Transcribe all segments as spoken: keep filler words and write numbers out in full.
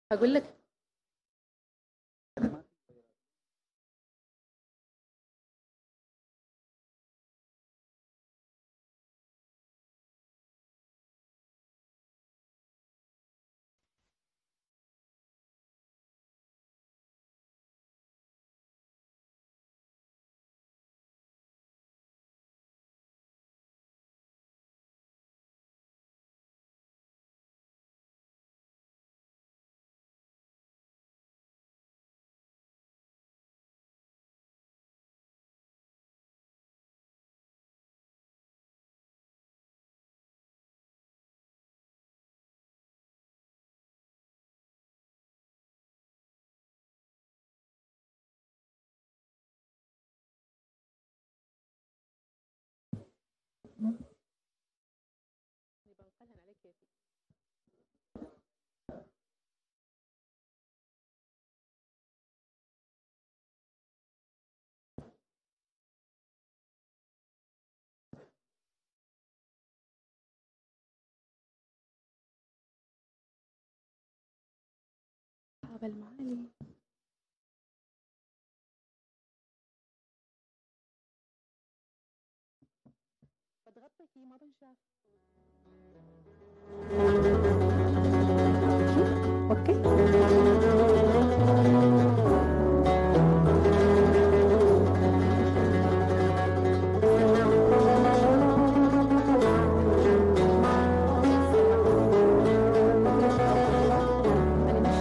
هاقول لك يبقى نقلهن عليك كيفي. هبل معالي بتغطى فيه ما بنشاف. اوكي انا مش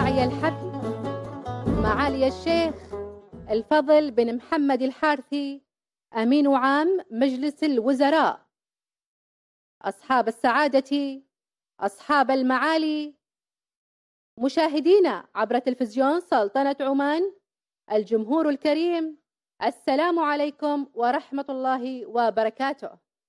الداعية الحبيب معالي الشيخ الفضل بن محمد الحارثي أمين عام مجلس الوزراء، أصحاب السعادة، أصحاب المعالي، مشاهدينا عبر تلفزيون سلطنة عمان، الجمهور الكريم، السلام عليكم ورحمة الله وبركاته.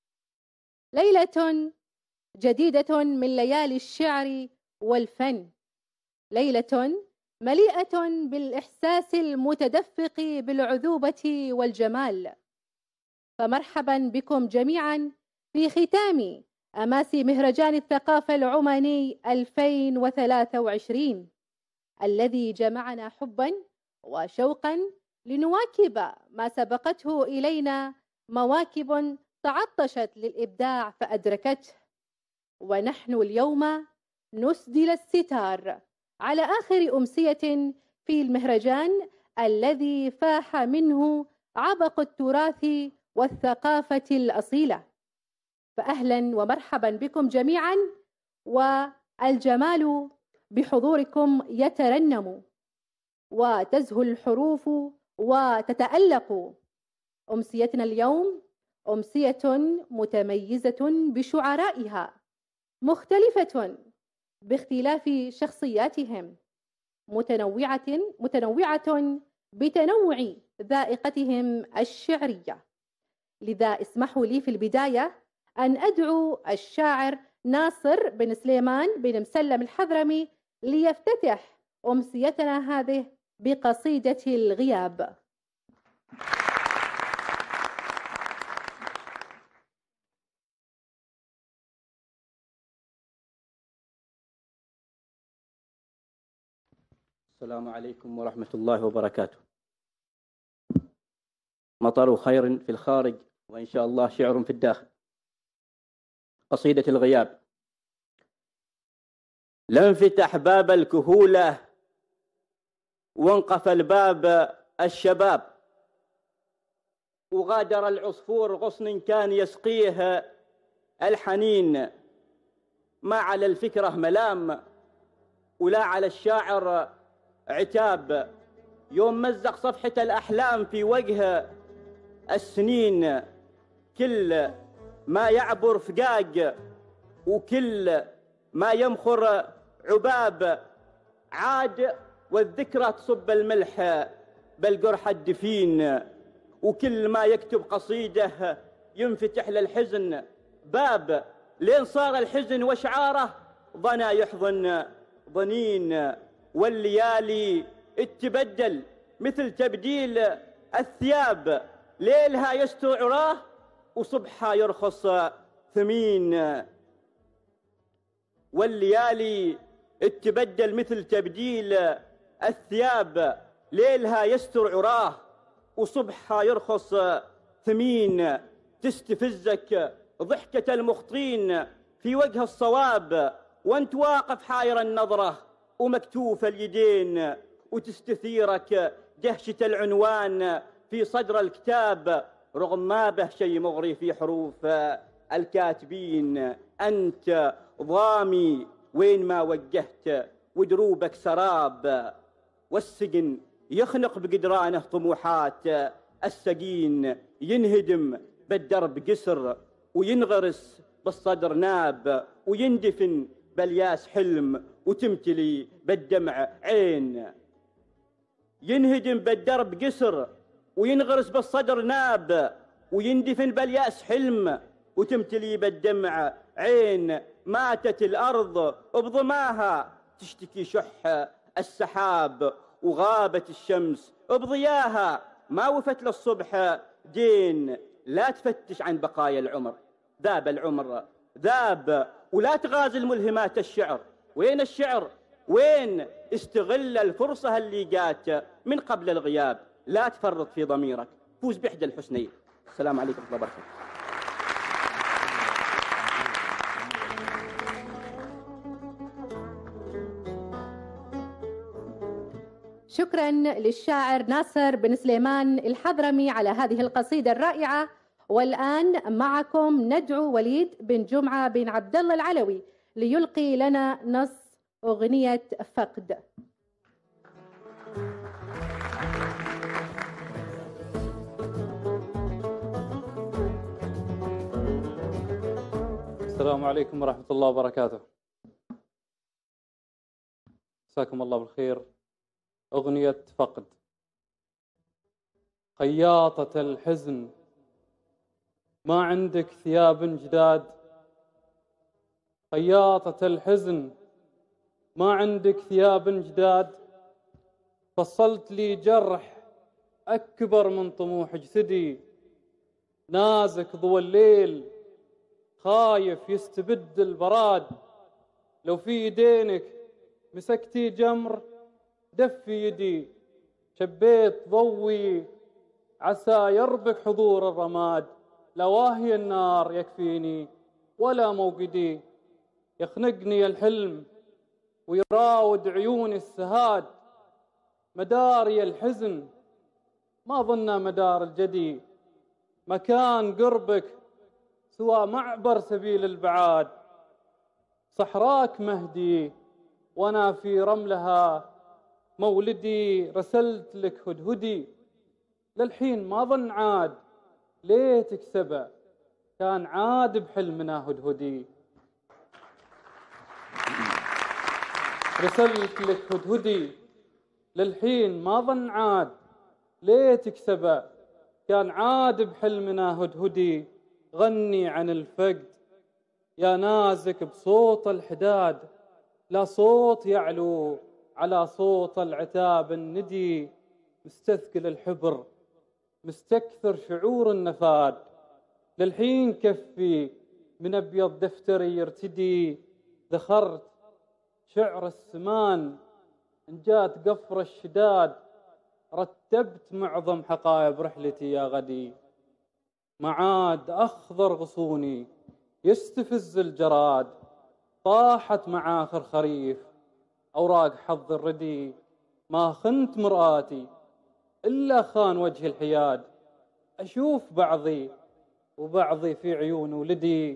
ليلة جديدة من ليالي الشعر والفن، ليلة مليئة بالإحساس المتدفق بالعذوبة والجمال، فمرحبا بكم جميعا في ختام أماسي مهرجان الثقافة العماني ألفين وثلاثة وعشرين الذي جمعنا حبا وشوقا لنواكب ما سبقته إلينا مواكب تعطشت للإبداع فأدركته، ونحن اليوم نسدل الستار على آخر أمسية في المهرجان الذي فاح منه عبق التراث والثقافة الأصيلة. فأهلا ومرحبا بكم جميعا، والجمال بحضوركم يترنم وتزهو الحروف وتتألق. أمسيتنا اليوم أمسية متميزة بشعرائها، مختلفة باختلاف شخصياتهم، متنوعة متنوعة بتنوع ذائقتهم الشعرية. لذا اسمحوا لي في البداية أن أدعو الشاعر ناصر بن سليمان بن مسلم الحضرمي ليفتتح أمسيتنا هذه بقصيدة الغياب. السلام عليكم ورحمة الله وبركاته. مطر خير في الخارج وإن شاء الله شعر في الداخل. قصيدة الغياب. لانفتح باب الكهولة وانقفل باب الشباب، وغادر العصفور غصن كان يسقيه الحنين، ما على الفكرة ملام ولا على الشاعر عتاب، يوم مزق صفحة الأحلام في وجه السنين، كل ما يعبر فقاق وكل ما يمخر عباب، عاد والذكرى تصب الملح بالقرح الدفين، وكل ما يكتب قصيدة ينفتح للحزن باب، لين صار الحزن وشعاره ظنا يحضن ظنين، والليالي تبدل مثل تبديل الثياب، ليلها يستر عراه وصبحها يرخص ثمين، والليالي تبدل مثل تبديل الثياب، ليلها يستر عراه وصبحها يرخص ثمين، تستفزك ضحكة المخطين في وجه الصواب، وانت واقف حاير النظرة ومكتوف اليدين، وتستثيرك دهشة العنوان في صدر الكتاب، رغم ما به شيء مغري في حروف الكاتبين، أنت ضامي وين ما وجهت ودروبك سراب، والسجن يخنق بقدرانه طموحات السجين، ينهدم بالدرب قسر وينغرس بالصدر ناب، ويندفن بالياس حلم وتمتلي بالدمع عين، ينهدم بالدرب قسر وينغرس بالصدر ناب، ويندفن بالياس حلم وتمتلي بالدمع عين، ماتت الأرض بظماها تشتكي شح السحاب، وغابت الشمس بضياها ما وفت للصبح دين، لا تفتش عن بقايا العمر، ذاب العمر ذاب، ولا تغازل ملهمات الشعر، وين الشعر؟ وين؟ استغل الفرصة اللي جات من قبل الغياب، لا تفرط في ضميرك، فوز بإحدى الحسنين. السلام عليكم ورحمة الله وبركاته. شكرا للشاعر ناصر بن سليمان الحضرمي على هذه القصيدة الرائعة. والآن معكم ندعو وليد بن جمعة بن عبد الله العلوي ليلقي لنا نص أغنية فقد. السلام عليكم ورحمة الله وبركاته. مساكم الله بالخير. أغنية فقد. خياطة الحزن ما عندك ثياب جداد، خياطة الحزن ما عندك ثياب جداد، فصلت لي جرح أكبر من طموح جسدي، نازك ضوى الليل خايف يستبد البراد، لو في يدينك مسكتي جمر دفي يدي، شبيت ضوي عسى يربك حضور الرماد، لا واهي النار يكفيني ولا موقدي، يخنقني الحلم ويراود عيوني السهاد، مداري الحزن ما ظن مدار الجدي، مكان قربك سوى معبر سبيل البعاد، صحراك مهدي وانا في رملها مولدي، رسلت لك هدهدي للحين ما ظن عاد، ليتك سبع كان عاد بحلمنا هدهدي، رسلت لك هدهدي للحين ما ظن عاد، ليتك سبع كان عاد بحلمنا هدهدي، غني عن الفقد يا نازك بصوت الحداد، لا صوت يعلو على صوت العتاب الندي، مستثقل الحبر مستكثر شعور النفاد، للحين كفي من أبيض دفتري يرتدي، ذخرت شعر السمان إن جات قفر الشداد، رتبت معظم حقائب رحلتي يا غدي، معاد أخضر غصوني يستفز الجراد، طاحت مع آخر خريف أوراق حظ الردي، ما خنت مرآتي إلا خان وجه الحياد، أشوف بعضي وبعضي في عيون ولدي،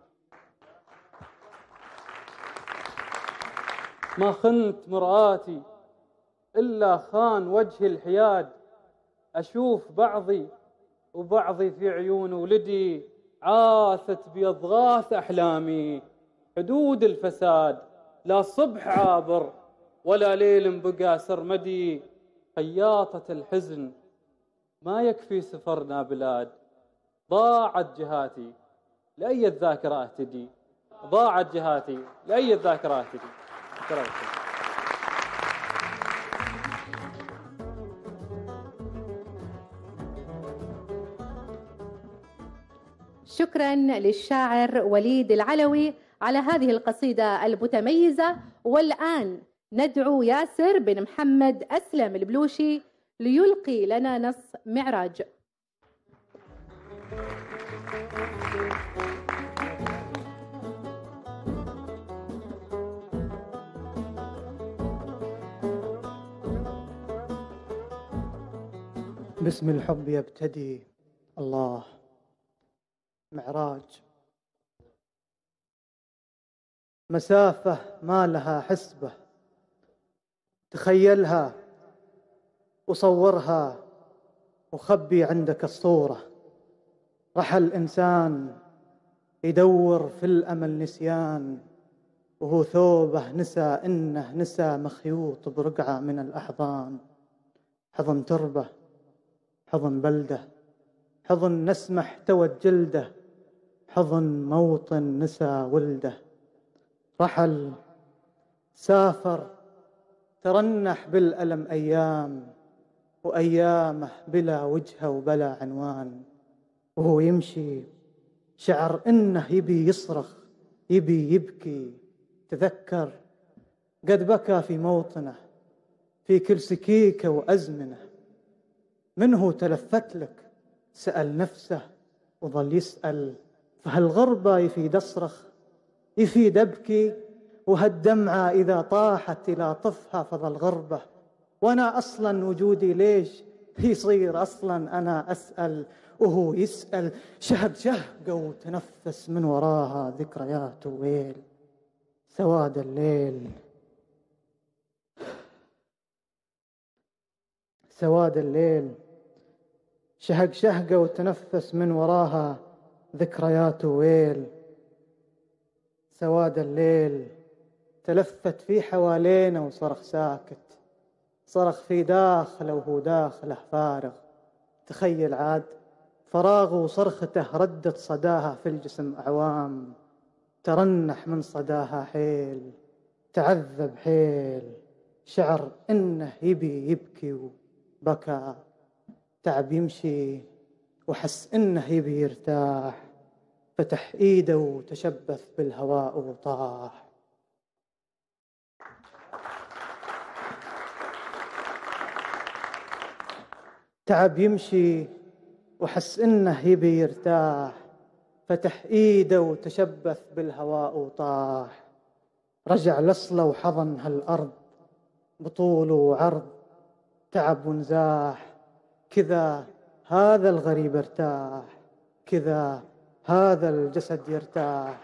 ما خنت مرآتي إلا خان وجه الحياد، أشوف بعضي وبعضي في عيون ولدي، عاثت بأضغاث أحلامي حدود الفساد، لا صبح عابر ولا ليل بقى سرمدي، خياطة الحزن ما يكفي سفرنا بلاد، ضاعت جهاتي لأي الذاكرة أهتدي، ضاعت جهاتي لأي الذاكرة أهتدي. شكرا للشاعر وليد العلوي على هذه القصيدة المتميزة. والآن ندعو ياسر بن محمد أسلم البلوشي ليلقي لنا نص معراج. باسم الحب يبتدي الله معراج، مسافة ما لها حسبة، تخيلها وصورها وخبي عندك الصورة، رحل إنسان يدور في الأمل نسيان، وهو ثوبه نسى إنه نسى مخيوط برقعة من الأحضان، حضن تربة حضن بلده، حضن نسمة احتوت جلده، حضن موطن نسى ولده، رحل سافر ترنح بالألم أيام، وأيامه بلا وجهه وبلا عنوان، وهو يمشي شعر إنه يبي يصرخ يبي يبكي، تذكر قد بكى في موطنه في كل سكيكة وأزمنة، منه تلفت لك سأل نفسه وظل يسأل، فهالغربة يفيد أصرخ يفيد أبكي، وهالدمعة إذا طاحت إلى طفها فظل غربة، وأنا أصلا وجودي ليش يصير أصلا أنا أسأل وهو يسأل، شهد شهقة وتنفس من وراها ذكريات وويل، سواد الليل سواد الليل، شهق شهقة وتنفس من وراها ذكريات وويل، سواد الليل تلفت في حوالينا وصرخ ساكت، صرخ في داخله وهو داخله فارغ. تخيل عاد فراغه وصرخته ردت صداها في الجسم أعوام، ترنح من صداها حيل، تعذب حيل، شعر إنه يبي يبكي وبكى، تعب يمشي وحس إنه يبي يرتاح، فتح إيده وتشبث بالهواء وطاح. تعب يمشي وحس إنه يبي يرتاح، فتح إيده وتشبث بالهواء وطاح. رجع لصله وحضن هالأرض بطول وعرض، تعب ونزاح، كذا هذا الغريب ارتاح، كذا هذا الجسد يرتاح.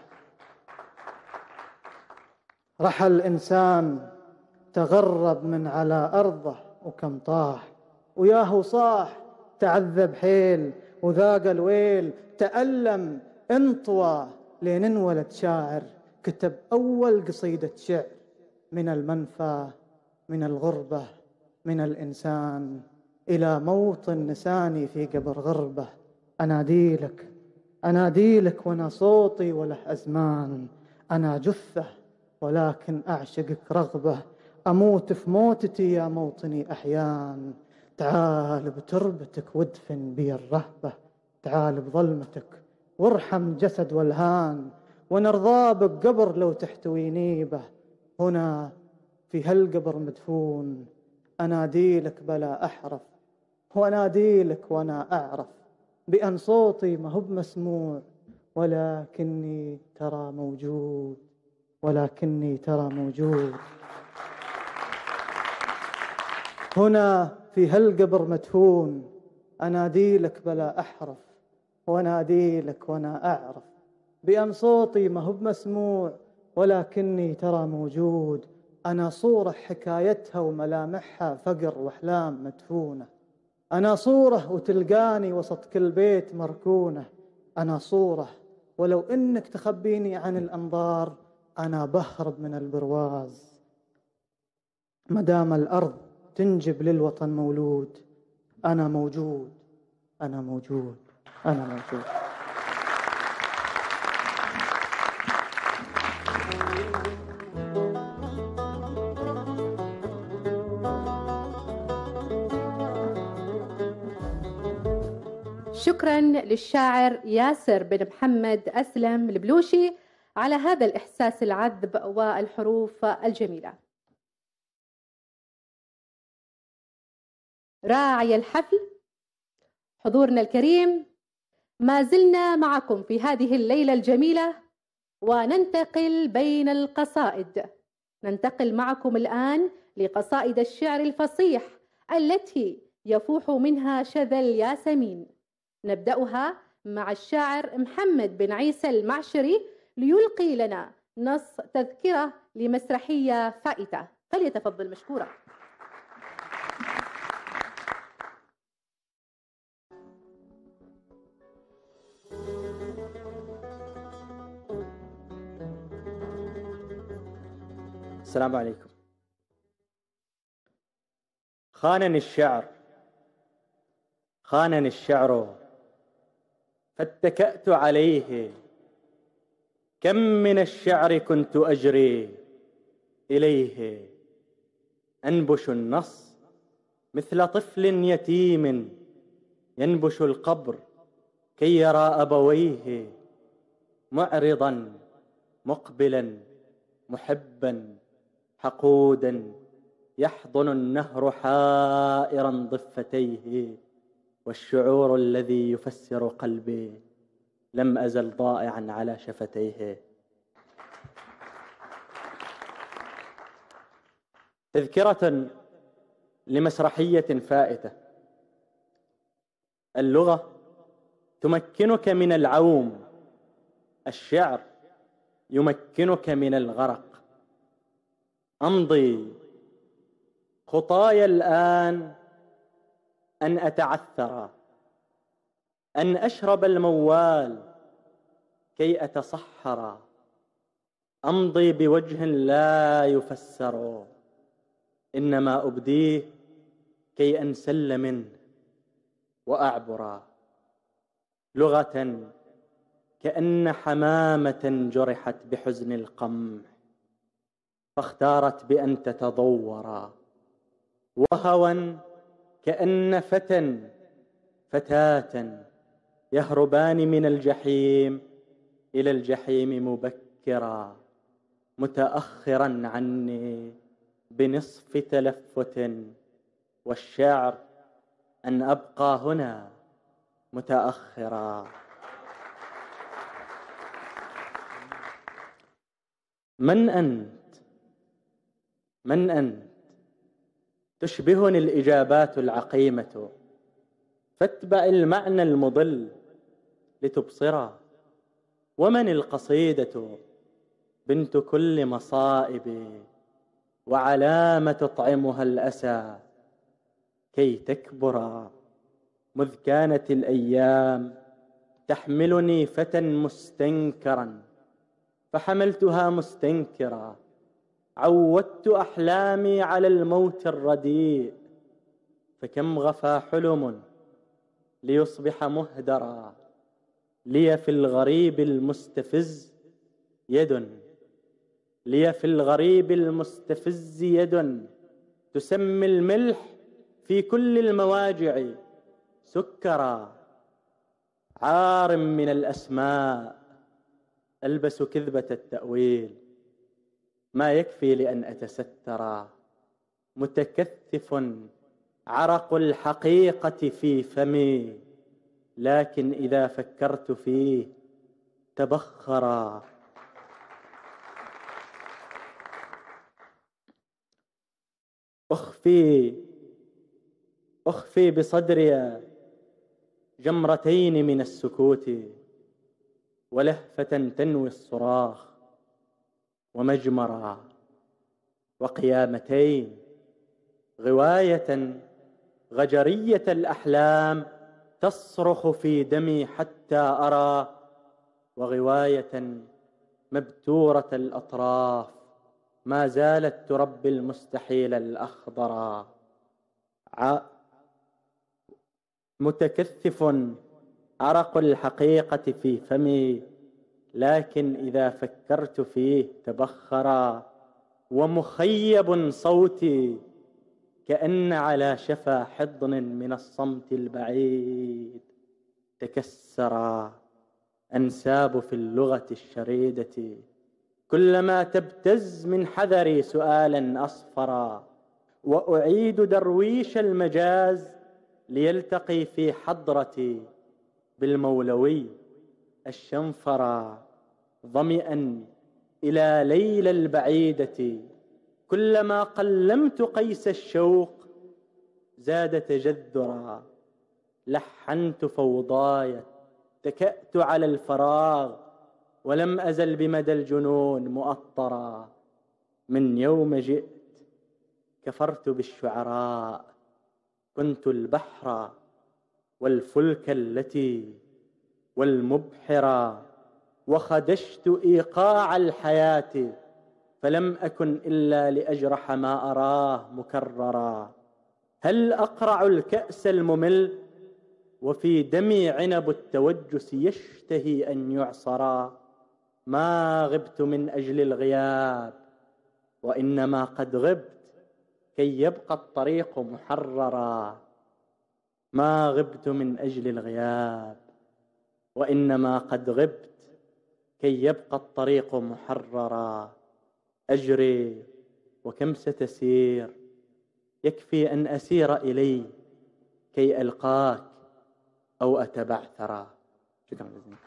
رحل الإنسان تغرب من على أرضه وكم طاح، وياهو صاح تعذب حيل وذاق الويل، تألم انطوى لين انولد شاعر، كتب أول قصيدة شعر من المنفى، من الغربة، من الإنسان إلى موطن نساني في قبر غربة. أناديلك أناديلك وأنا صوتي وله أزمان، أنا جثة ولكن أعشقك رغبة، أموت في موتتي يا موطني أحيان، تعال بتربتك وادفن بي الرهبة، تعال بظلمتك وارحم جسد والهان، ونرضى بك قبر لو تحتويني به، هنا في هالقبر مدفون. أناديلك بلا أحرف وأناديلك وأنا أعرف بأن صوتي ما هو مسموع، ولكني ترى موجود، ولكني ترى موجود. هنا في هالقبر مدفون، أناديلك بلا أحرف وأناديلك وأنا أعرف بأن صوتي ما هو مسموع، ولكني ترى موجود. أنا صورة حكايتها وملامحها فقر وأحلام مدفونة، أنا صورة وتلقاني وسط كل بيت مركونة، أنا صورة ولو إنك تخبيني عن الأنظار، أنا بهرب من البرواز. مدام الأرض تنجب للوطن مولود، أنا موجود، أنا موجود، أنا موجود. شكرا للشاعر ياسر بن محمد أسلم البلوشي على هذا الإحساس العذب والحروف الجميلة. راعي الحفل، حضورنا الكريم، ما زلنا معكم في هذه الليلة الجميلة وننتقل بين القصائد. ننتقل معكم الآن لقصائد الشعر الفصيح التي يفوح منها شذا الياسمين. نبدأها مع الشاعر محمد بن عيسى المعشري ليلقي لنا نص تذكرة لمسرحية فائتة، فليتفضل مشكورا. السلام عليكم. خانني الشعر خانني الشعر فاتكأت عليه، كم من الشعر كنت أجري إليه، أنبش النص مثل طفل يتيم ينبش القبر كي يرى أبويه، معرضا مقبلا محبا حقودا، يحضن النهر حائرا ضفتيه، والشعور الذي يفسر قلبي لم أزل ضائعا على شفتيه. تذكرة لمسرحية فائتة. اللغة تمكنك من العوم، الشعر يمكنك من الغرق. أمضي خطاي الآن أن أتعثر، أن أشرب الموال كي أتصحر، أمضي بوجه لا يفسر، إنما أبديه كي أنسل منه وأعبر. لغة كأن حمامة جرحت بحزن القمح فاختارت بأن تتضور، وهوى كأن فتى فتاة يهربان من الجحيم إلى الجحيم مبكرا، متأخرا عني بنصف تلفت، والشعر أن أبقى هنا متأخرا. من أنت؟ من أنت؟ تشبهني الإجابات العقيمة، فاتبع المعنى المضل لتبصرا. ومن القصيدة بنت كل مصائب، وعلام تطعمها الأسى كي تكبرا. مذ كانت الأيام تحملني فتى مستنكرا، فحملتها مستنكرا. عودت أحلامي على الموت الرديء، فكم غفى حلم ليصبح مهدرا. لي في الغريب المستفز يد، لي في الغريب المستفز يد تسمي الملح في كل المواجع سكرا. عار من الأسماء ألبس كذبة التأويل، ما يكفي لأن أتسترا. متكثف عرق الحقيقة في فمي، لكن إذا فكرت فيه تبخرا. أخفي أخفي بصدري جمرتين من السكوت، ولهفة تنوي الصراخ، ومجمرا. وقيامتين غواية غجرية الأحلام تصرخ في دمي حتى أرى، وغواية مبتورة الأطراف ما زالت تربي المستحيل الأخضر. ع... متكثف عرق الحقيقة في فمي، لكن إذا فكرت فيه تبخرا. ومخيب صوتي كأن على شفا حضن من الصمت البعيد تكسرا. أنساب في اللغة الشريدة كلما تبتز من حذري سؤالا أصفرا. وأعيد درويش المجاز ليلتقي في حضرتي بالمولوي الشنفرا. ظمئا إلى ليلى البعيدة كلما قلمت قيس الشوق زاد تجذرا. لحنت فوضاي اتكأت على الفراغ، ولم أزل بمدى الجنون مؤطرا. من يوم جئت كفرت بالشعراء، كنت البحر والفلك التي والمبحرا. وخدشت إيقاع الحياة، فلم أكن إلا لأجرح ما أراه مكررا. هل أقرع الكأس الممل وفي دمي عنب التوجس يشتهي أن يعصرا؟ ما غبت من أجل الغياب، وإنما قد غبت كي يبقى الطريق محررا. ما غبت من أجل الغياب، وإنما قد غبت كي يبقى الطريق محررا. أجري وكم ستسير، يكفي أن أسير إلي كي ألقاك أو أتبعثرا. شكرا جزيلا.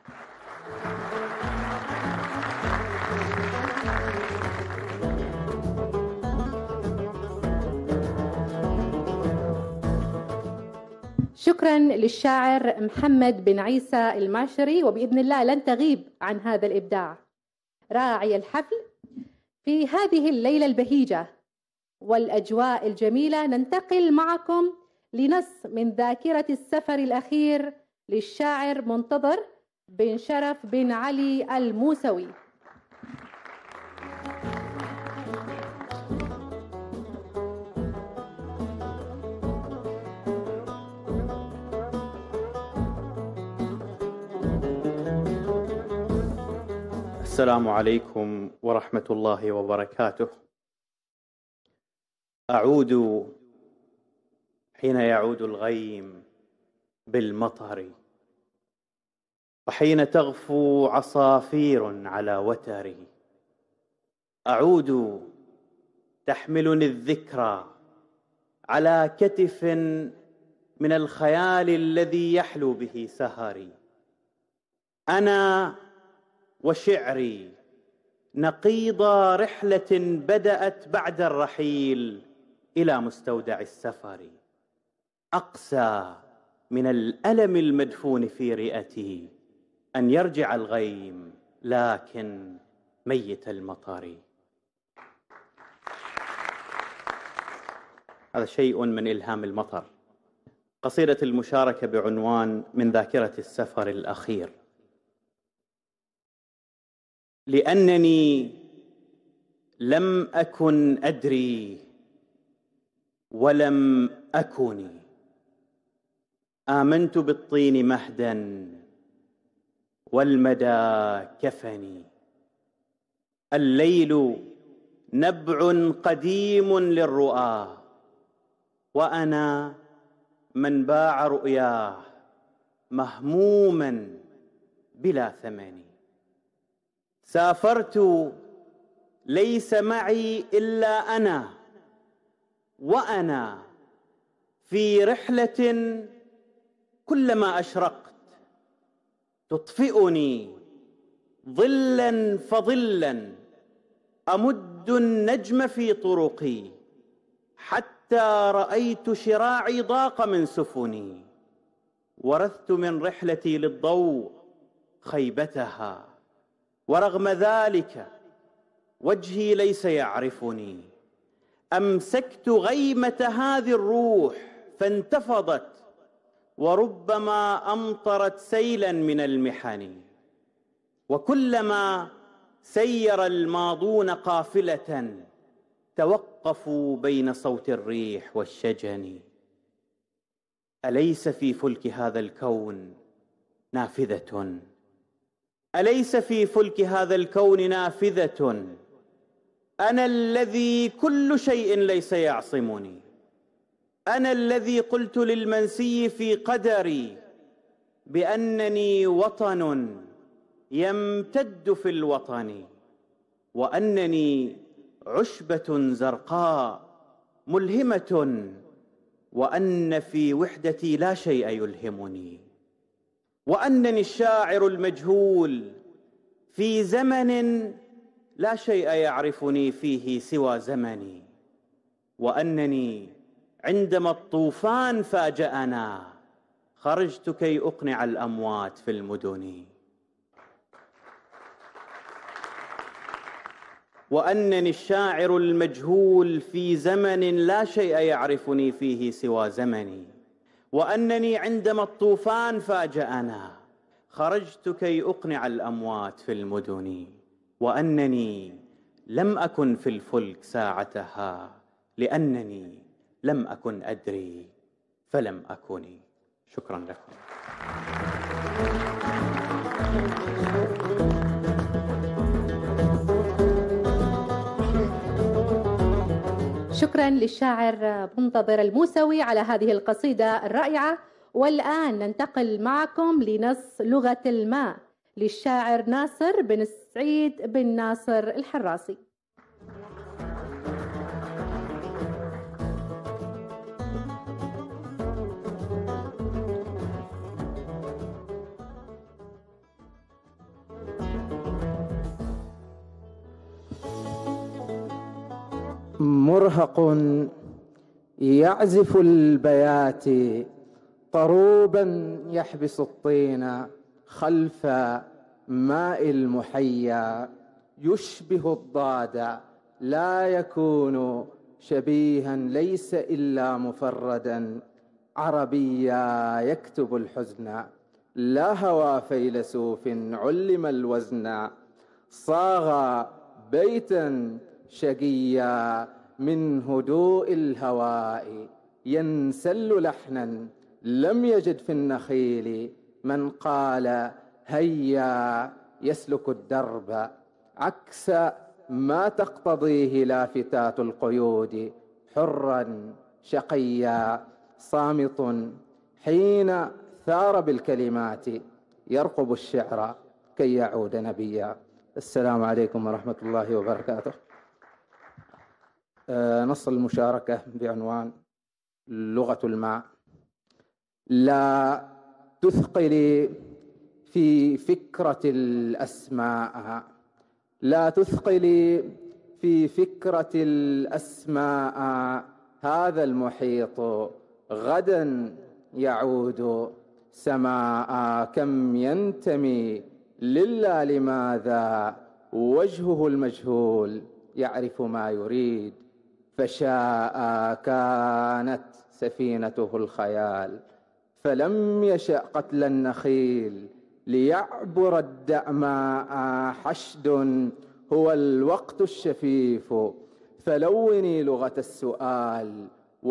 شكرا للشاعر محمد بن عيسى المعشري، وبإذن الله لن تغيب عن هذا الإبداع. راعي الحفل في هذه الليلة البهيجة والأجواء الجميلة، ننتقل معكم لنص من ذاكرة السفر الأخير للشاعر منتظر بن شرف بن علي الموسوي. السلام عليكم ورحمة الله وبركاته. أعود حين يعود الغيم بالمطر، وحين تغفو عصافير على وتري. أعود تحملني الذكرى على كتف من الخيال الذي يحلو به سهري. أنا وشعري نقيض رحلة بدأت بعد الرحيل إلى مستودع السفر. أقسى من الألم المدفون في رئتي أن يرجع الغيم لكن ميت المطر. هذا شيء من إلهام المطر، قصيدة المشاركة بعنوان من ذاكرة السفر الأخير. لأنني لم أكن أدري ولم أكن، آمنت بالطين مهدا والمدى كفني. الليل نبع قديم للرؤى، وأنا من باع رؤياه مهموما بلا ثمن. سافرت ليس معي إلا أنا، وأنا في رحلة كلما أشرقت تطفئني ظلا فظلا. أمد النجم في طرقي حتى رأيت شراعي ضاق من سفني. ورثت من رحلتي للضوء خيبتها، ورغم ذلك وجهي ليس يعرفني. أمسكت غيمة هذه الروح فانتفضت، وربما أمطرت سيلا من المحن. وكلما سير الماضون قافلة توقفوا بين صوت الريح والشجن. أليس في فلك هذا الكون نافذة؟ أليس في فلك هذا الكون نافذة؟ أنا الذي كل شيء ليس يعصمني. أنا الذي قلت للمنسي في قدري بأنني وطن يمتد في الوطن، وأنني عشبة زرقاء ملهمة، وأن في وحدتي لا شيء يلهمني. وأنني الشاعر المجهول في زمن لا شيء يعرفني فيه سوى زمني. وأنني عندما الطوفان فاجأنا خرجت كي أقنع الأموات في المدن. وأنني الشاعر المجهول في زمن لا شيء يعرفني فيه سوى زمني. وأنني عندما الطوفان فاجأنا خرجت كي أقنع الأموات في المدن. وأنني لم أكن في الفلك ساعتها لأنني لم أكن أدري فلم أكن. شكرا لكم. شكرا للشاعر منتظر الموسوي على هذه القصيدة الرائعة. والآن ننتقل معكم لنص لغة الماء للشاعر ناصر بن سعيد بن ناصر الحراسي. مرهق يعزف البيات طروبا يحبس الطين خلف ماء المحيا، يشبه الضاد لا يكون شبيها ليس إلا مفردا، عربيا يكتب الحزن لا هوى فيلسوف علم الوزن، صاغ بيتا شقيا من هدوء الهواء ينسل لحنا لم يجد في النخيل من قال هيا يسلك الدرب عكس ما تقتضيه لافتات القيود حرا شقيا صامت حين ثار بالكلمات يرقب الشعر كي يعود نبيا. السلام عليكم ورحمة الله وبركاته. نص المشاركة بعنوان لغة الماء. لا تثقلي في فكرة الأسماء، لا تثقلي في فكرة الأسماء، هذا المحيط غدا يعود سماء. كم ينتمي لله لماذا وجهه المجهول يعرف ما يريد، فشاء كانت سفينته الخيال، فلم يشأ قتل النخيل ليعبر الدأماء. حشد هو الوقت الشفيف، فلوني لغة السؤال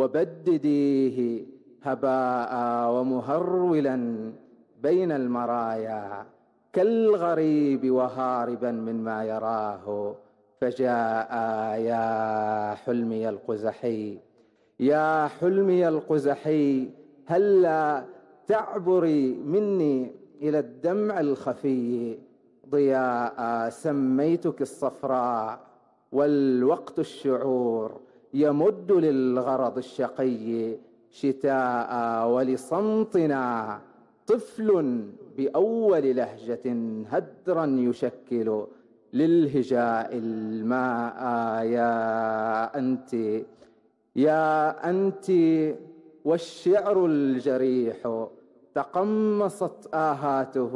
وبدديه هباء. ومهرولا بين المرايا كالغريب وهاربا مما يراه، فجاء يا حلمي القزحي، يا حلمي القزحي، هلا تعبري مني إلى الدمع الخفي ضياء. سميتك الصفراء والوقت الشعور يمد للغرض الشقي شتاء. ولصمتنا طفل بأول لهجة هدرا يشكل للهجاء الماء. يا أنت يا أنت والشعر الجريح تقمصت آهاته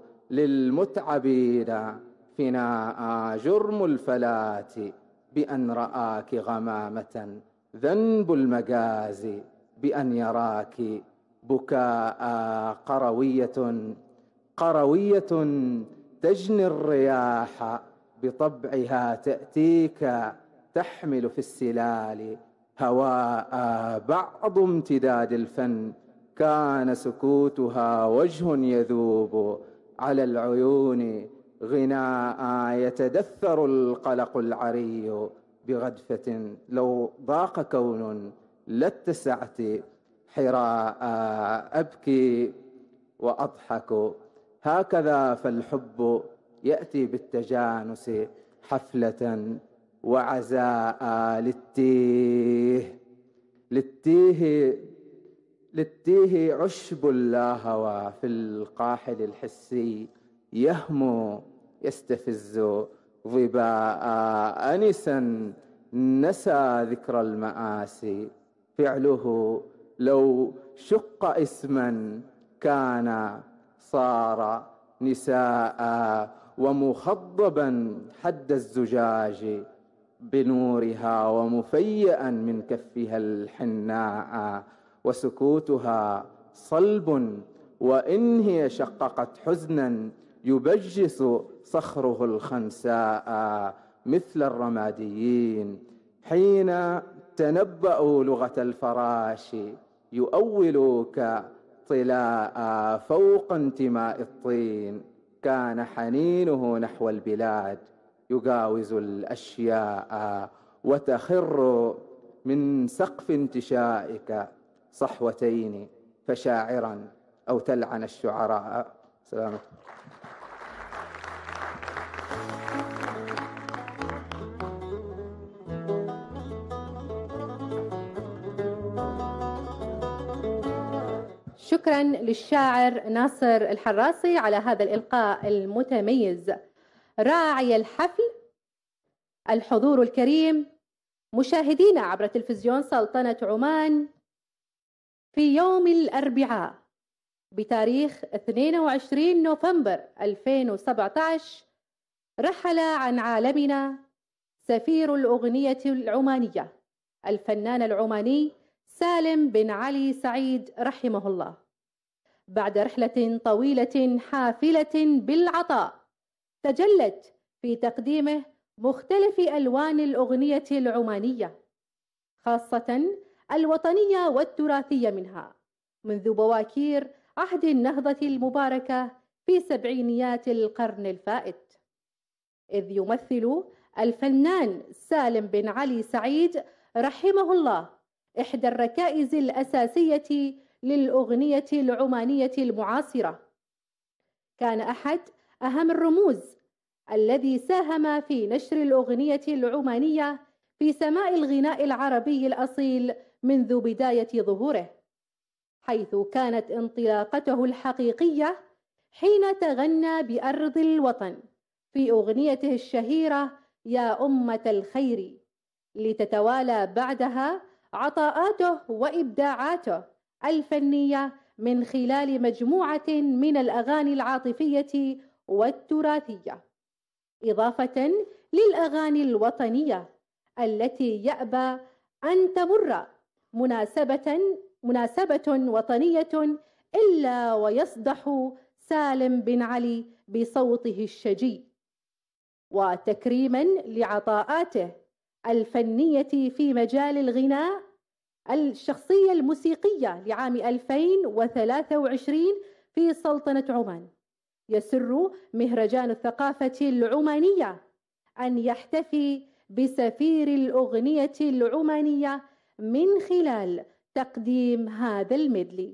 للمتعبين فناء. جرم الفلاة بأن رآك غمامة، ذنب المجازي بأن يراك بكاء. قروية قروية تجني الرياح بطبعها، تأتيك تحمل في السلال هواء. بعض امتداد الفن كان سكوتها وجه يذوب على العيون غناء. يتدثر القلق العري بغدفة، لو ضاق كون لاتسعت حراء. أبكي وأضحك هكذا، فالحب يأتي بالتجانس حفلة وعزاء. للتيه للتيه للتيه عشب لا هوى في القاحل الحسي يهمو يستفز ظباء. أنسا نسى ذكر المآسي، فعله لو شق اسما كان صار نساء. ومخضبا حد الزجاج بنورها، ومفيئا من كفها الحناء. وسكوتها صلب، وإن هي شققت حزنا يبجس صخره الخنساء. مثل الرماديين حين تنبأوا لغة الفراش يؤولوك طلاء. فوق انتماء الطين كان حنينه نحو البلاد يجاوز الأشياء. وتخر من سقف انتشائك صحوتين فشاعرا أو تلعن الشعراء. سلامة. شكرا للشاعر ناصر الحراسي على هذا الإلقاء المتميز. راعي الحفل الحضور الكريم، مشاهدينا عبر تلفزيون سلطنة عمان، في يوم الأربعاء بتاريخ اثنين وعشرين نوفمبر ألفين وسبعة عشر رحل عن عالمنا سفير الأغنية العمانية الفنان العماني سالم بن علي سعيد رحمه الله، بعد رحلة طويلة حافلة بالعطاء تجلت في تقديمه مختلف ألوان الأغنية العمانية، خاصة الوطنية والتراثية منها، منذ بواكير عهد النهضة المباركة في سبعينيات القرن الفائت، إذ يمثل الفنان سالم بن علي سعيد رحمه الله إحدى الركائز الأساسية للأغنية العمانية المعاصرة. كان أحد أهم الرموز الذي ساهم في نشر الأغنية العمانية في سماء الغناء العربي الأصيل منذ بداية ظهوره، حيث كانت انطلاقته الحقيقية حين تغنى بأرض الوطن في أغنيته الشهيرة يا أمة الخير، لتتوالى بعدها عطاءاته وإبداعاته الفنية من خلال مجموعة من الأغاني العاطفية والتراثية، إضافة للأغاني الوطنية التي يأبى أن تمر مناسبة مناسبة وطنية إلا ويصدح سالم بن علي بصوته الشجي، وتكريما لعطاءاته الفنية في مجال الغناء الشخصية الموسيقية لعام ألفين وثلاثة وعشرين في سلطنة عمان، يسر مهرجان الثقافة العمانية أن يحتفي بسفير الأغنية العمانية من خلال تقديم هذا الميدلي.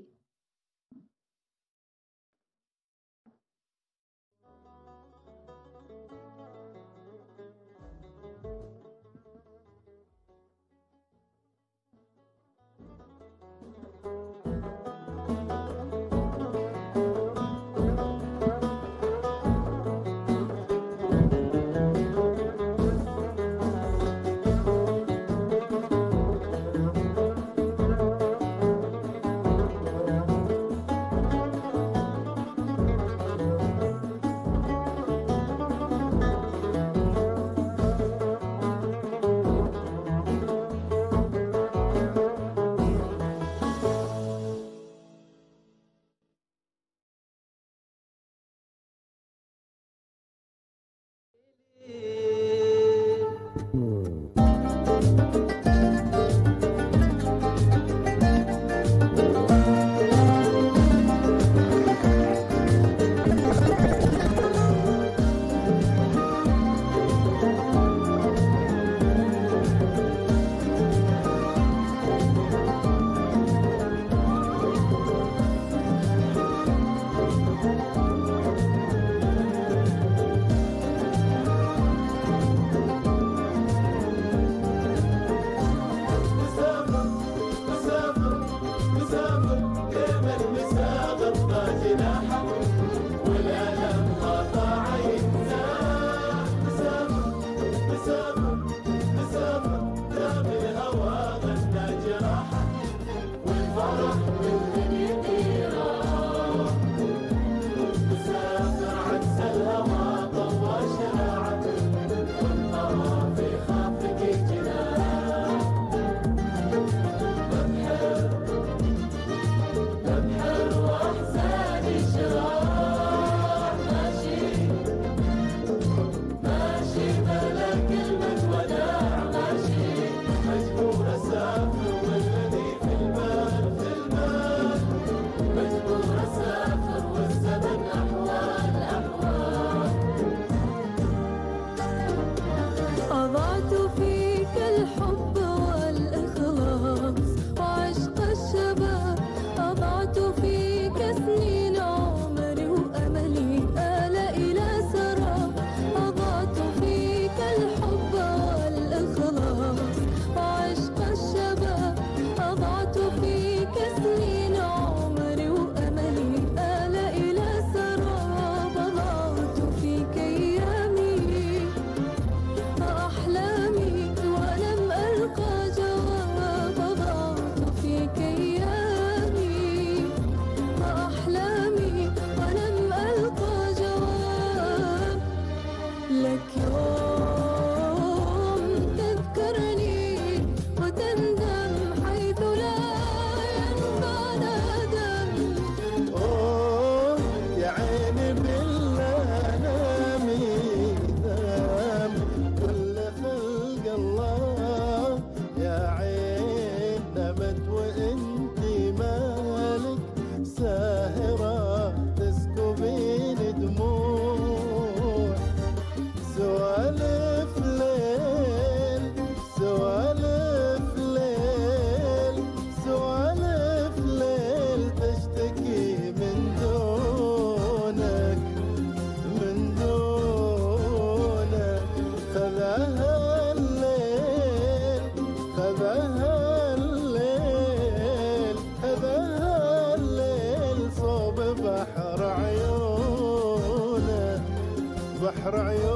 أحلامي سوالف ليل سوالف ليل سوالف ليل تشتكي من دونك من دونك خذاها الليل خذاها الليل خذاها الليل صوب بحر عيونك بحر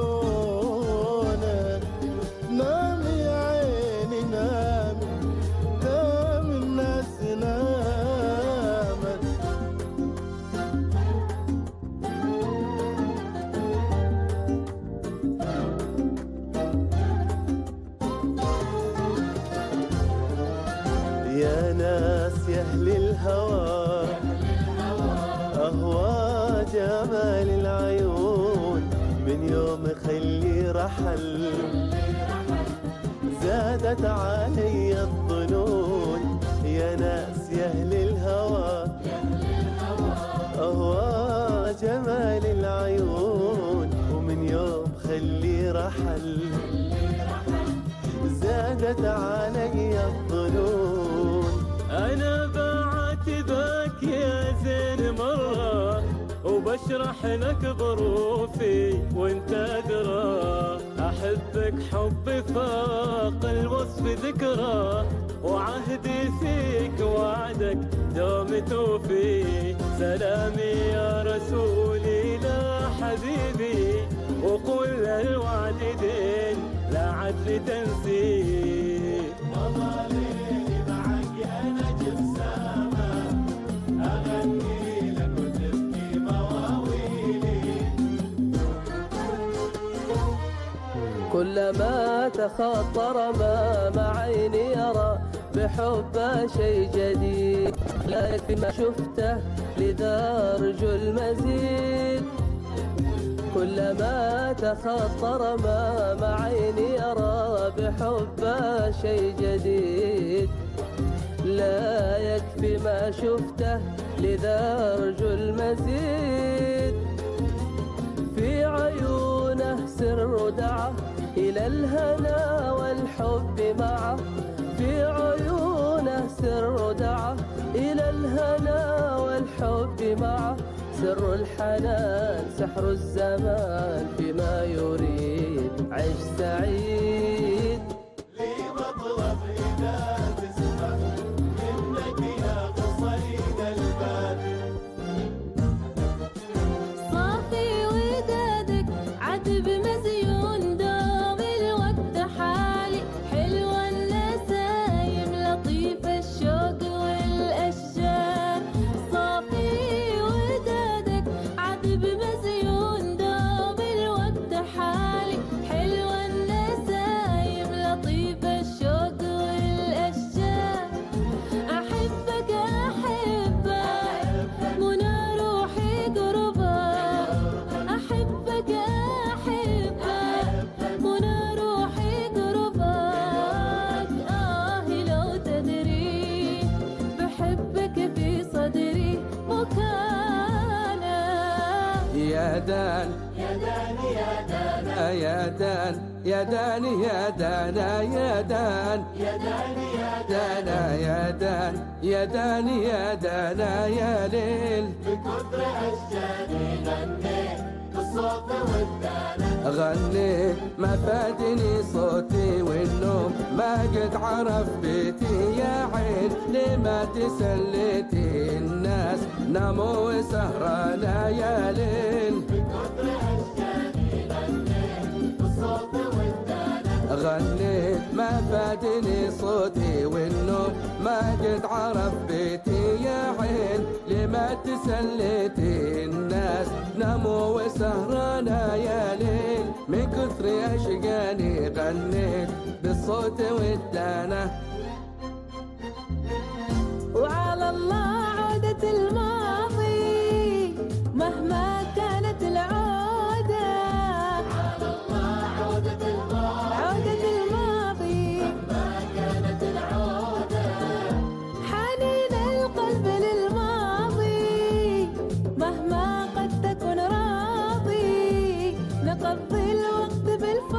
عيونك نام يا عيني نام نام الناس نامت يا ناس يا أهل الهوى أهوى جمال العيون من يوم خلي رحل زادت علي الظنون يا ناس يا أهل الهوى أهوى جمال العيون ومن يوم خلي رحل زادت علي الظنون أنا بعاتبك يا زين مرة وبشرح لك ظروفي وانت أدرى أحبك حب فاق الوصف ذكرى وعهدي فيك وعدك دوم توفي سلامي يا رسولي لا حبيبي وقول للوالدين لا عدل تنسي مضى ليلي معك يا نجم سما أغني لك وتبكي مواويلي كلما تخطر أمام عيني يرى بحبه شيء جديد لا يكفي ما شفته لذا أرجو المزيد كلما تخطر أمام عيني يرى بحبه شيء جديد لا يكفي ما شفته لذا أرجو المزيد في عيونه سر دعه إلى الهنا والحب معه في عيونه سر دعه إلى الهنا والحب معه سر الحنان سحر الزمان فيما يريد عيش سعيد لي مطلب إذا تسمع منك يا قصيد الباب صافي ودادك عتب مزيون دوم الوقت حالي حلوة النسايم لطيف الشوق والأشجار صافي ودادك عتب مزيون دوم الوقت حالي حلوة النسايم لطيف الشوق والأشجار أحبك أحبك منى روحي قربك أحبك أحبك منى روحي قربك آه لو تدري بحبك في صدري مكانك يا دان يا داني يا دانا يا دان يا دان يا دانا يا دان يا داني يا دانا يا دان يا دان يا دانا يا ليل بكثر أشجاني غنيت بالصوت والدانا غنيت ما فادني صوتي والنوم ما قد عرف بيتي يا عين لما تسليتي الناس ناموا وسهرانا يا ليل بكثر أشجاني غنيت بالصوت والدانا غنيت ما فادني صوتي والنوم ما قد عرف بيتي يا عين لما تسليتي الناس ناموا وسهرانا يا ليل من كثر أشقاني غنيت بالصوت والدانة وعلى الله عودة الماضي مهما كانت العودة على الله عودة الماضي عودة الماضي ما كانت العودة حنين القلب للماضي مهما قد تكون راضي نقضي الوقت بالفعل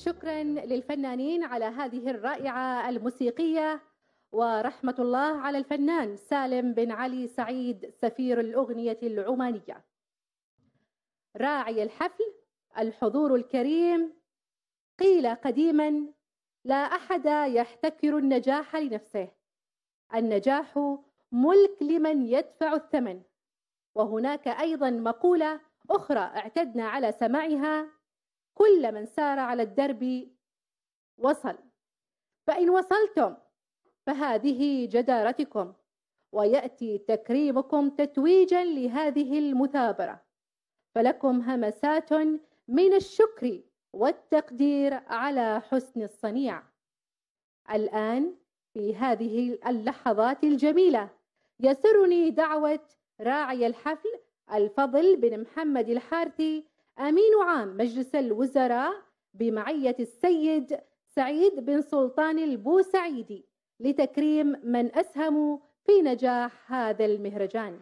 شكرا للفنانين على هذه الرائعة الموسيقية، ورحمة الله على الفنان سالم بن علي سعيد سفير الأغنية العمانية. راعي الحفل الحضور الكريم، قيل قديما لا أحد يحتكر النجاح لنفسه، النجاح ملك لمن يدفع الثمن. وهناك أيضا مقولة أخرى اعتدنا على سماعها: كل من سار على الدرب وصل، فإن وصلتم فهذه جدارتكم، ويأتي تكريمكم تتويجا لهذه المثابرة، فلكم همسات من الشكر والتقدير على حسن الصنيع. الآن في هذه اللحظات الجميلة يسرني دعوة راعي الحفل الفضل بن محمد الحارثي أمين عام مجلس الوزراء بمعية السيد سعيد بن سلطان البوسعيدي لتكريم من أسهموا في نجاح هذا المهرجان.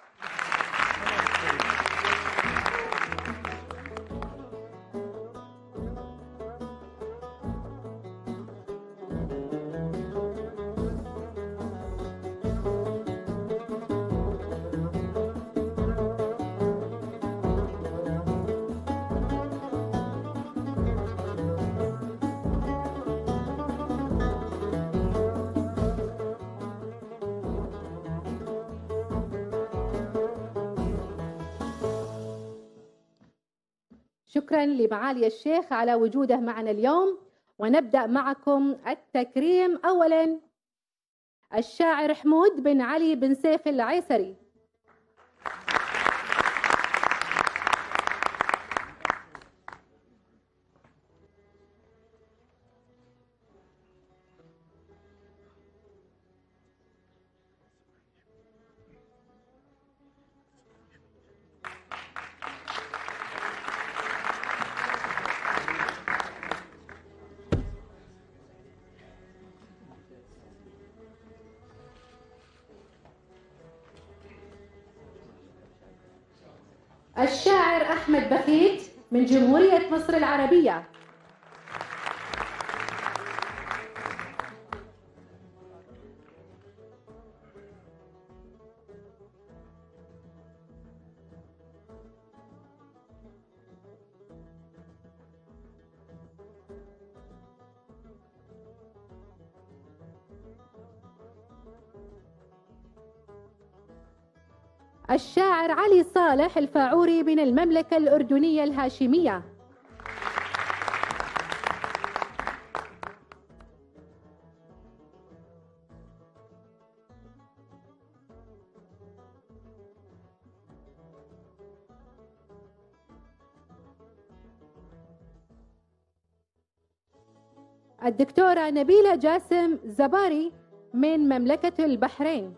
شكرا لمعالي الشيخ على وجوده معنا اليوم، ونبدأ معكم التكريم. أولا الشاعر حمود بن علي بن سيف العيسري. الشاعر أحمد بخيت من جمهورية مصر العربية. الشاعر علي صالح الفاعوري من المملكة الأردنية الهاشمية. الدكتورة نبيلة جاسم زباري من مملكة البحرين.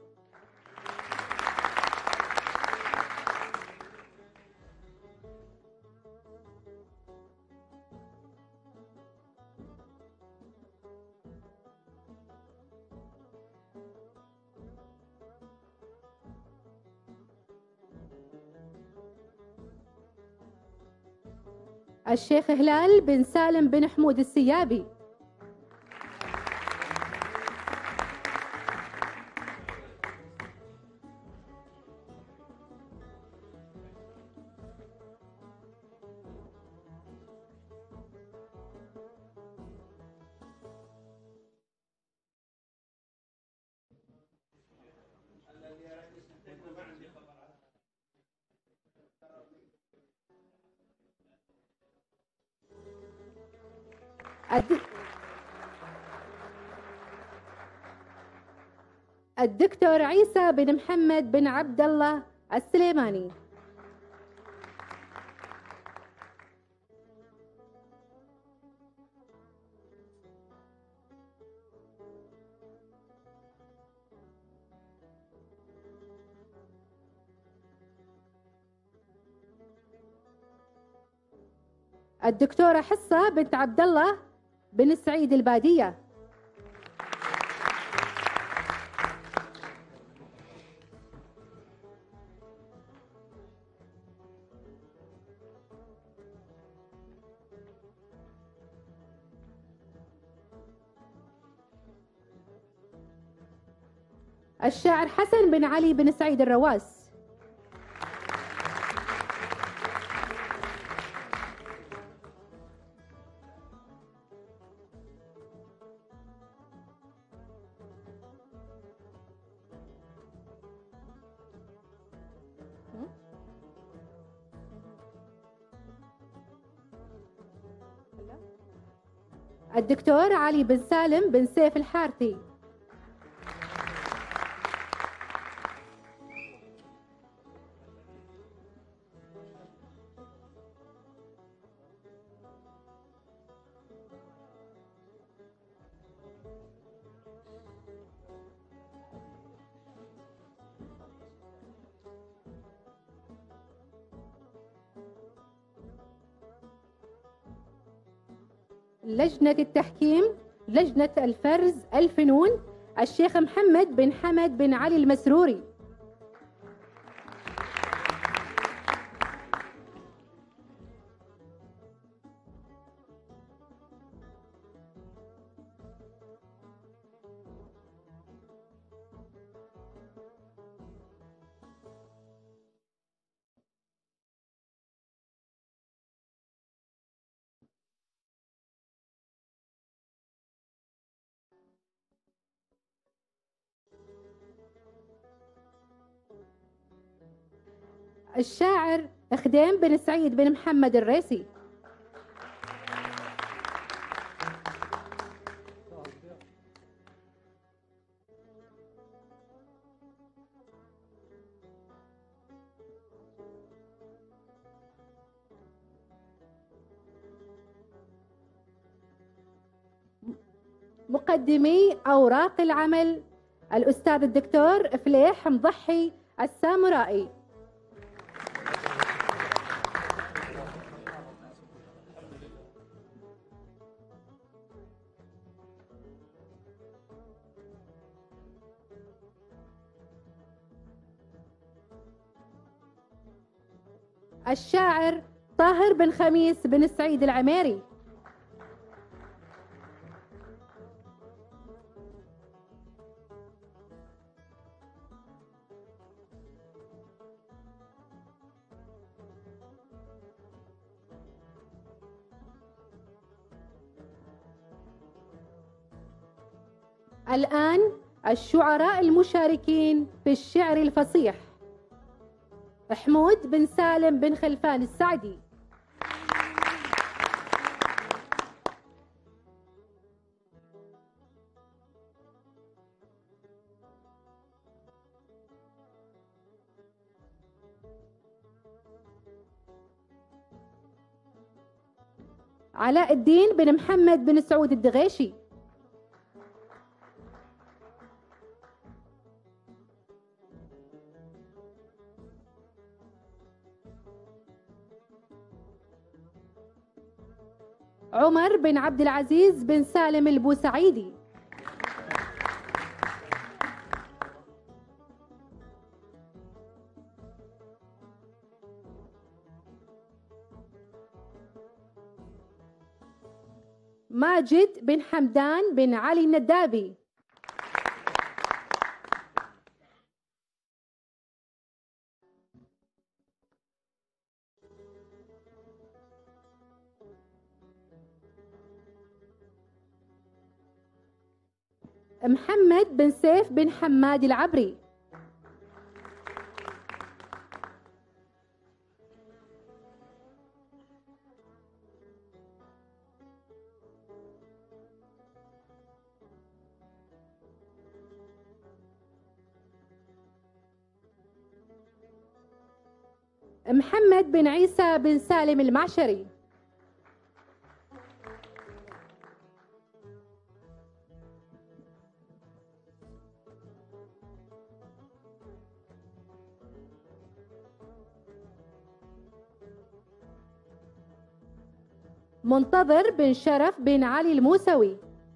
الشيخ هلال بن سالم بن حمود السيابي. الدكتور عيسى بن محمد بن عبد الله السليماني. الدكتورة حصة بنت عبد الله بن سعيد البادية. الشاعر حسن بن علي بن سعيد الرواس. الدكتور علي بن سالم بن سيف الحارثي. لجنة التحكيم، لجنة الفرز الفنون، الشيخ محمد بن حمد بن علي المسروري. الشاعر خديم بن سعيد بن محمد الريسي. مقدمي أوراق العمل الأستاذ الدكتور فليح مضحي السامرائي. الشاعر طاهر بن خميس بن سعيد العميري. الآن الشعراء المشاركين في الشعر الفصيح: حمود بن سالم بن خلفان السعدي، علاء الدين بن محمد بن سعود الدغيشي، عمر بن عبد العزيز بن سالم البوسعيدي، ماجد بن حمدان بن علي الندابي، محمد بن سيف بن حماد العبري، محمد بن عيسى بن سالم المعشري، منتظر بن شرف بن علي الموسوي،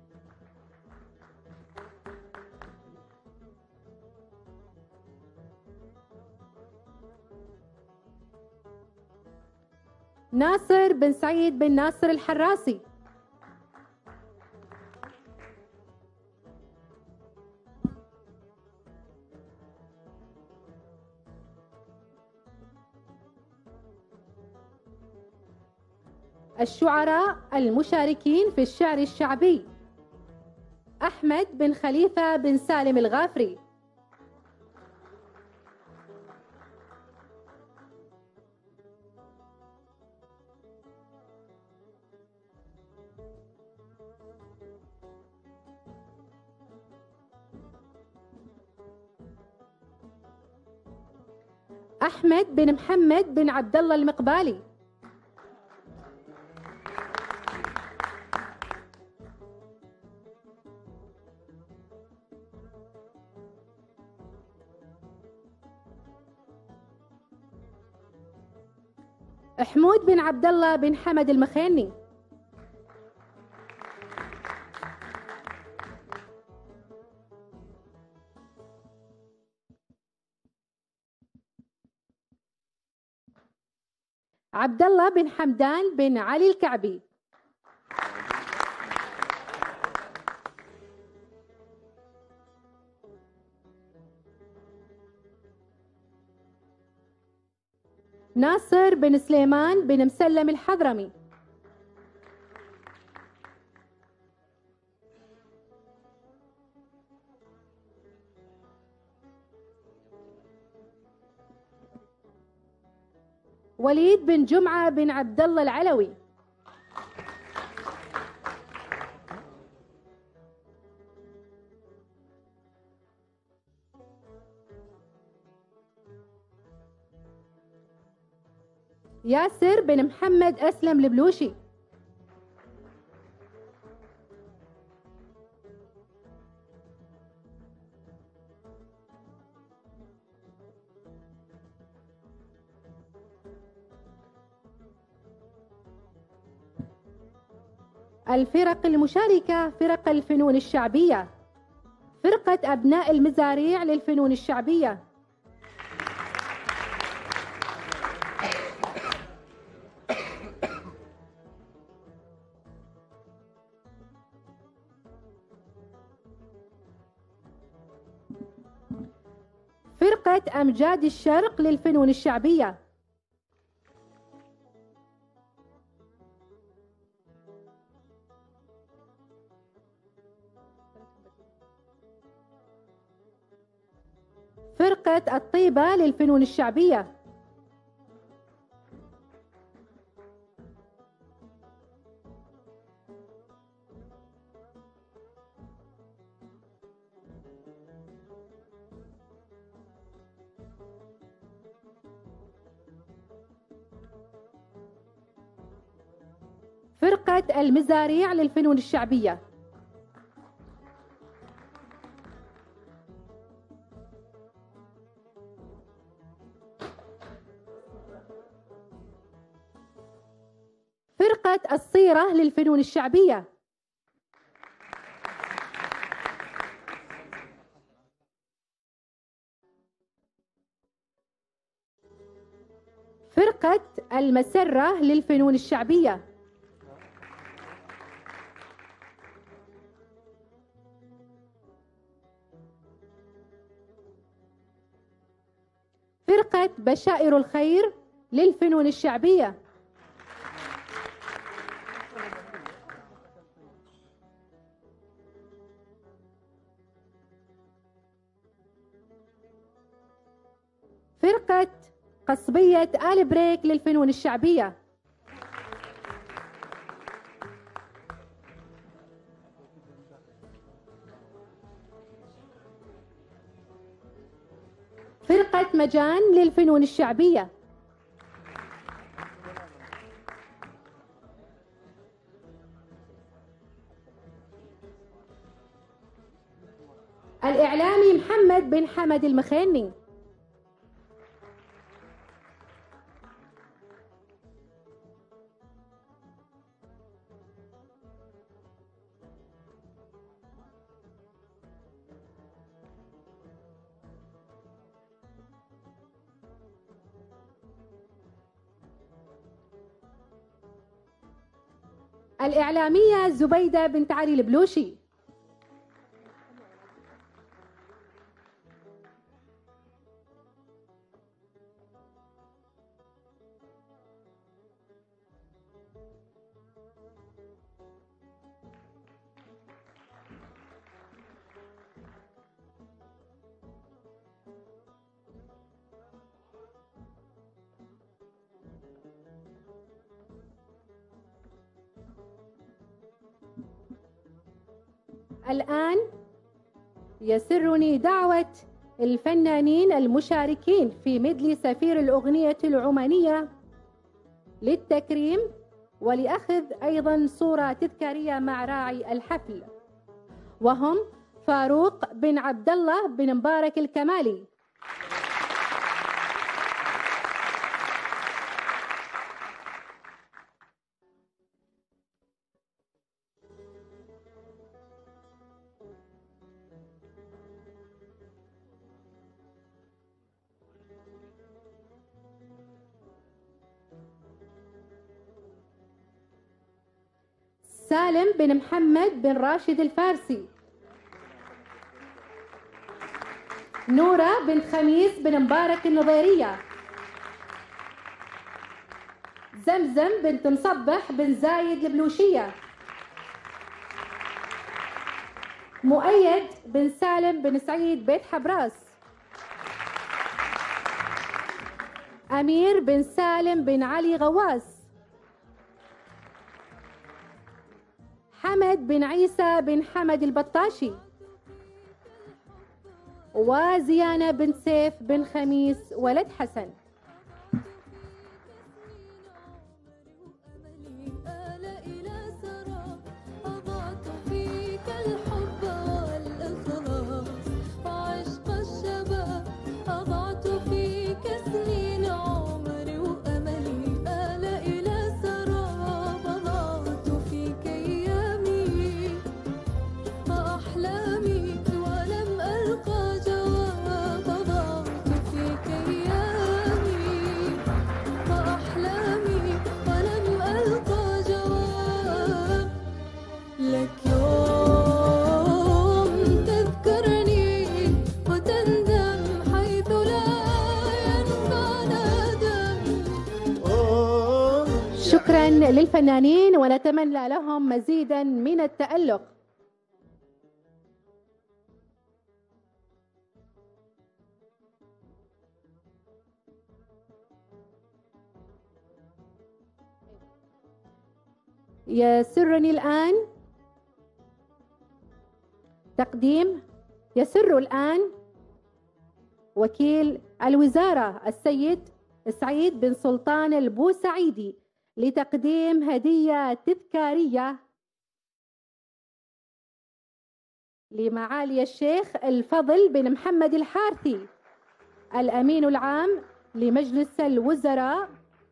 ناصر بن سعيد بن ناصر الحراسي، الشعراء المشاركين في الشعر الشعبي: أحمد بن خليفة بن سالم الغافري، أحمد بن محمد بن عبد الله المقبالي، حمود بن عبد الله بن حمد المخيني، عبد الله بن حمدان بن علي الكعبي، ناصر بن سليمان بن مسلم الحضرمي، وليد بن جمعة بن عبد الله العلوي، ياسر بن محمد أسلم البلوشي، الفرق المشاركة: فرق الفنون الشعبية، فرقة أبناء المزاريع للفنون الشعبية، فرقة أمجاد الشرق للفنون الشعبية، فرقة الطيبة للفنون الشعبية، فرقة المزاريع للفنون الشعبية، فرقة الصيرة للفنون الشعبية، فرقة المسرة للفنون الشعبية، فرقة بشائر الخير للفنون الشعبية، فرقة قصبية آل بريك للفنون الشعبية، فرقة مجان للفنون الشعبية، الإعلامي محمد بن حمد المخيني، الإعلامية زبيدة بنت علي البلوشي، الآن يسرني دعوة الفنانين المشاركين في ميدلي سفير الأغنية العمانية للتكريم ولأخذ أيضا صورة تذكارية مع راعي الحفل، وهم فاروق بن عبد الله بن مبارك الكمالي، سالم بن محمد بن راشد الفارسي، نورة بن خميس بن مبارك النظيرية، زمزم بنت مصبح بن زايد البلوشية، مؤيد بن سالم بن سعيد بيت حبراس، أمير بن سالم بن علي غواس، حمد بن عيسى بن حمد البطاشي، وزيانة بن سيف بن خميس ولد حسن. شكرا للفنانين ونتمنى لهم مزيدا من التألق. يسرني الآن تقديم يسر الآن وكيل الوزارة السيد سعيد بن سلطان البوسعيدي لتقديم هدية تذكارية لمعالي الشيخ الفضل بن محمد الحارثي الأمين العام لمجلس الوزراء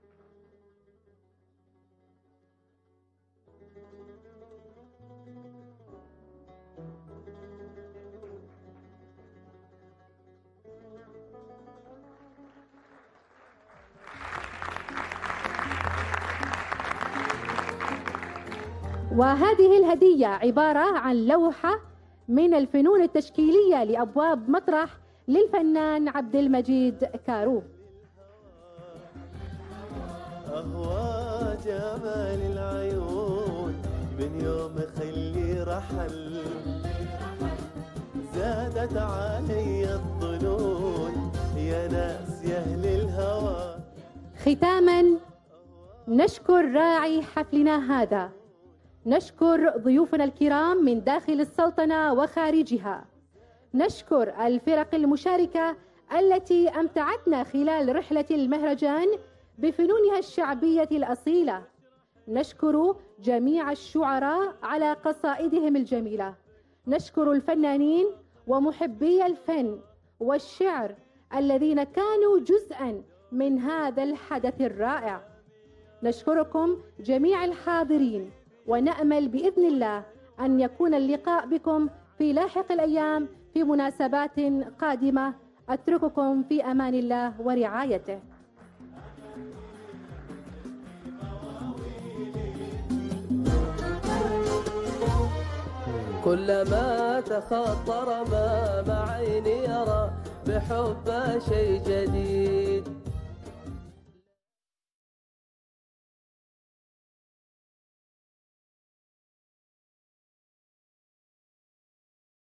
وهذه الهدية عبارة عن لوحة من الفنون التشكيلية لأبواب مسرح للفنان عبد المجيد كارو. أهوى جمال العيون من يوم خلي رحل، زادت علي الظنون يا ناس يا أهل الهوى. ختاما نشكر راعي حفلنا هذا، نشكر ضيوفنا الكرام من داخل السلطنة وخارجها، نشكر الفرق المشاركة التي أمتعتنا خلال رحلة المهرجان بفنونها الشعبية الأصيلة، نشكر جميع الشعراء على قصائدهم الجميلة، نشكر الفنانين ومحبي الفن والشعر الذين كانوا جزءا من هذا الحدث الرائع. نشكركم جميع الحاضرين ونأمل بإذن الله أن يكون اللقاء بكم في لاحق الأيام في مناسبات قادمة. أترككم في أمان الله ورعايته. كلما تخطر ما عيني يرى بحب شيء جديد.